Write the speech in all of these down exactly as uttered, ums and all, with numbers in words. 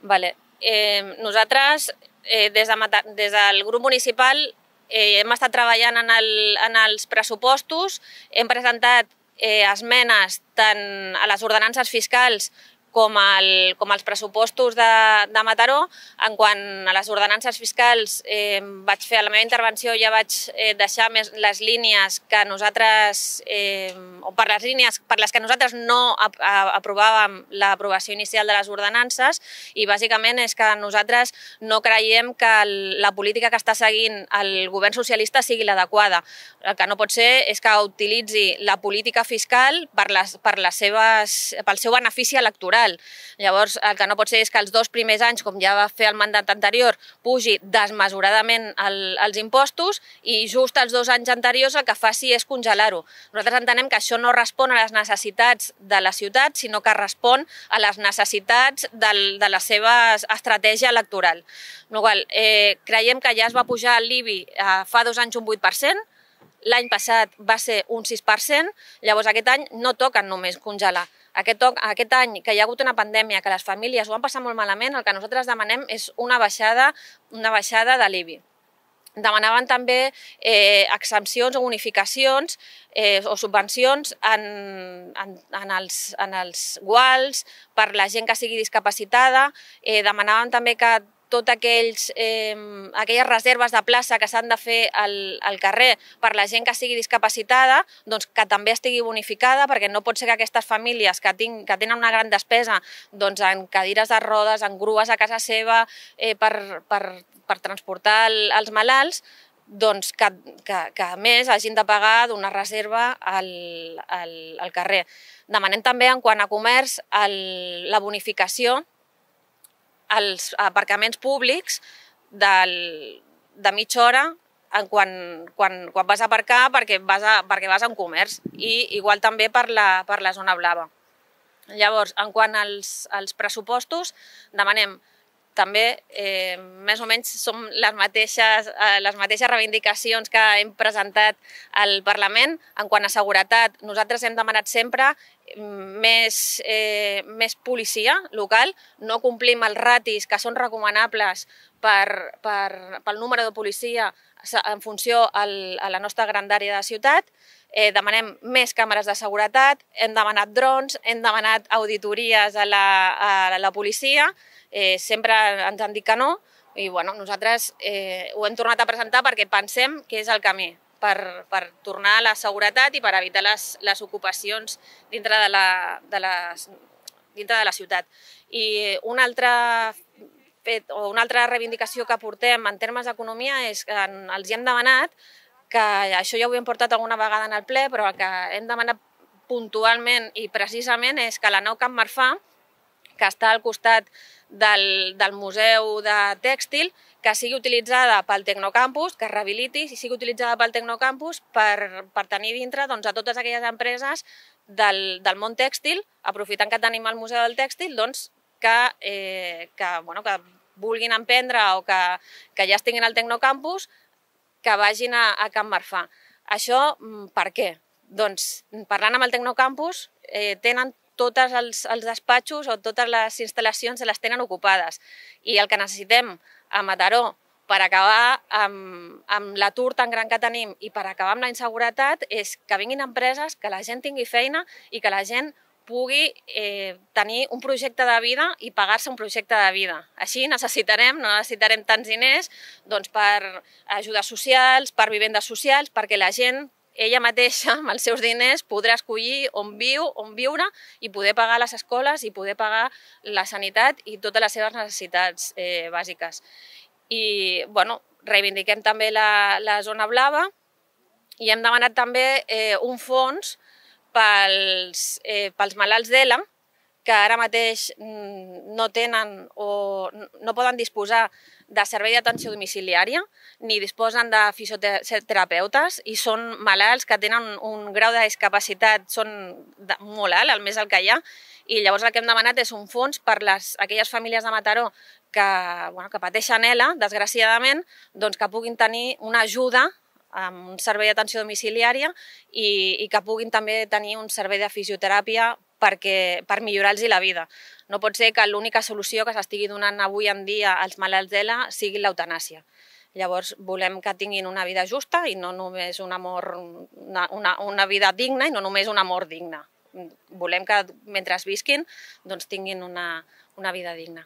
Vale. Eh, nosaltres, eh, des, de, des del grup municipal, eh, hem estat treballant en, el, en els pressupostos, hem presentat eh, esmenes tant a les ordenances fiscals com, el, com els pressupostos de, de Mataró. En quant a les ordenances fiscals, eh, vaig fer a la meva intervenció, ja vaig eh, deixar més les línies que nosaltres, eh, o per les línies per les que nosaltres no ap aprovàvem l'aprovació inicial de les ordenances, i bàsicament és que nosaltres no creiem que el, la política que està seguint el govern socialista sigui l'adequada. El que no pot ser és que utilitzi la política fiscal per les, per les seves, pel seu benefici electoral. Llavors, el que no pot ser és que els dos primers anys, com ja va fer el mandat anterior, pugi desmesuradament el, els impostos i just els dos anys anteriors el que faci és congelar-ho. Nosaltres entenem que això no respon a les necessitats de la ciutat, sinó que respon a les necessitats del, de la seva estratègia electoral. No, igual, eh, creiem que ja es va pujar l'I B I eh, fa dos anys un vuit per cent, l'any passat va ser un sis per cent, llavors aquest any no toquen només congelar. Aquest, aquest any que hi ha hagut una pandèmia, que les famílies ho han passat molt malament, el que nosaltres demanem és una baixada, una baixada de l'I B I. Demanaven també eh, exempcions o bonificacions eh, o subvencions en, en, en, els, en els guals per la gent que sigui discapacitada. Eh, demanaven també que totes aquells, eh, aquelles reserves de plaça que s'han de fer al, al carrer per la gent que sigui discapacitada, doncs que també estigui bonificada, perquè no pot ser que aquestes famílies que, tinc, que tenen una gran despesa doncs, en cadires de rodes, en grues a casa seva eh, per, per, per transportar el, els malalts, doncs que, que, que a més hagin de pagar d'una reserva al, al, al carrer. Demanem també, en quant a comerç, el, la bonificació als aparcaments públics del, de mitja hora en quan, quan, quan vas a aparcar perquè vas a, perquè vas a un comerç, i igual també per la, per la zona blava. Llavors, en quant als, als pressupostos, demanem també, eh, més o menys, som les mateixes, eh, les mateixes reivindicacions que hem presentat al Parlament. En quant a seguretat, nosaltres hem demanat sempre més, eh, més policia local, no complim els ratis que són recomanables per, per, pel número de policia en funció al, a la nostra grandària de ciutat. Eh, demanem més càmeres de seguretat, hem demanat drons, hem demanat auditories a la, a la policia, eh, sempre ens han dit que no, i bueno, nosaltres eh, ho hem tornat a presentar perquè pensem que és el camí per, per tornar a la seguretat i per evitar les, les ocupacions dintre de la, de les, dintre de la ciutat. I una altra, fet, o una altra reivindicació que portem en termes d'economia és que els hi hem demanat, que això ja ho hem portat alguna vegada en el ple, però el que hem demanat puntualment i precisament és que la nau Can Marfà, que està al costat del, del Museu de Tèxtil, que sigui utilitzada pel Tecnocampus, que es rehabiliti i sigui utilitzada pel Tecnocampus per, per tenir dintre doncs, a totes aquelles empreses del, del món tèxtil, aprofitant que tenim el Museu del Tèxtil, doncs, que, eh, que, bueno, que vulguin emprendre o que, que ja estiguin al Tecnocampus, que vagin a, a Can Marfà. Això per què? Doncs parlant amb el Tecnocampus eh, tenen tots els, els despatxos o totes les instal·lacions se les tenen ocupades, i el que necessitem a Mataró per acabar amb, amb l'atur tan gran que tenim i per acabar amb la inseguretat és que vinguin empreses, que la gent tingui feina i que la gent pugui eh, tenir un projecte de vida i pagar-se un projecte de vida. Així necessitarem, no necessitarem tants diners doncs, per ajudes socials, per vivendes socials, perquè la gent ella mateixa, amb els seus diners, podrà escollir on viu, on viure i poder pagar les escoles i poder pagar la sanitat i totes les seves necessitats eh, bàsiques. I, bueno, reivindiquem també la, la zona blava i hem demanat també eh, un fons pels, eh, pels malalts d'ELA, que ara mateix no tenen o no poden disposar de servei d'atenció domiciliària, ni disposen de fisioterapeutes i són malalts que tenen un grau de discapacitat són molt alt, el més alt que hi ha, i llavors el que hem demanat és un fons per les, aquelles famílies de Mataró que, bueno, que pateixen ELA, desgraciadament, doncs que puguin tenir una ajuda amb un servei d'atenció domiciliària i, i que puguin també tenir un servei de fisioteràpia perquè, per millorar-los la vida. No pot ser que l'única solució que s'estigui donant avui en dia als malalts d'ELA sigui l'eutanàsia. Llavors, volem que tinguin una vida justa i no només un amor, una, una, una vida digna i no només un amor digne. Volem que mentre visquin doncs, tinguin una, una vida digna.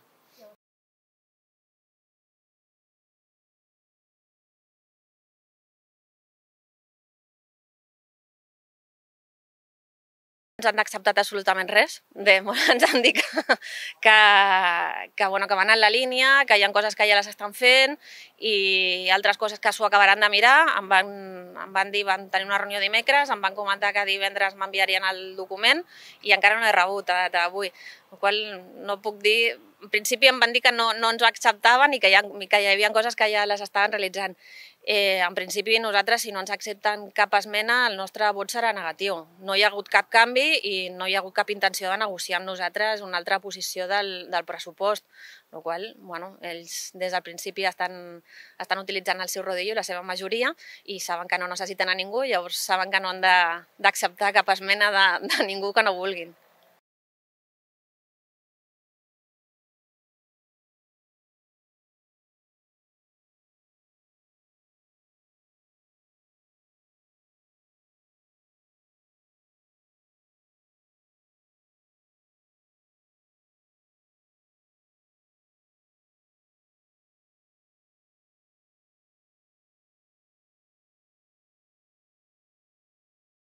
Ens han acceptat absolutament res. Bé, ens han dit que, que, que, bueno, que van en la línia, que hi ha coses que ja les estan fent i altres coses que s'ho acabaran de mirar. Em van, em van dir, van tenir una reunió dimecres, em van comentar que divendres m'enviarien el document i encara no he rebut a data d'avui. El qual no puc dir... En principi em van dir que no, no ens ho acceptaven i que hi, ha, que hi havia coses que ja les estaven realitzant. Eh, en principi, nosaltres, si no ens accepten cap esmena, el nostre vot serà negatiu. No hi ha hagut cap canvi i no hi ha hagut cap intenció de negociar amb nosaltres una altra posició del, del pressupost. El qual, bueno, ells des del principi estan, estan utilitzant el seu rodillo, la seva majoria, i saben que no necessiten a ningú, llavors saben que no han d'acceptar cap esmena de, de ningú que no vulguin.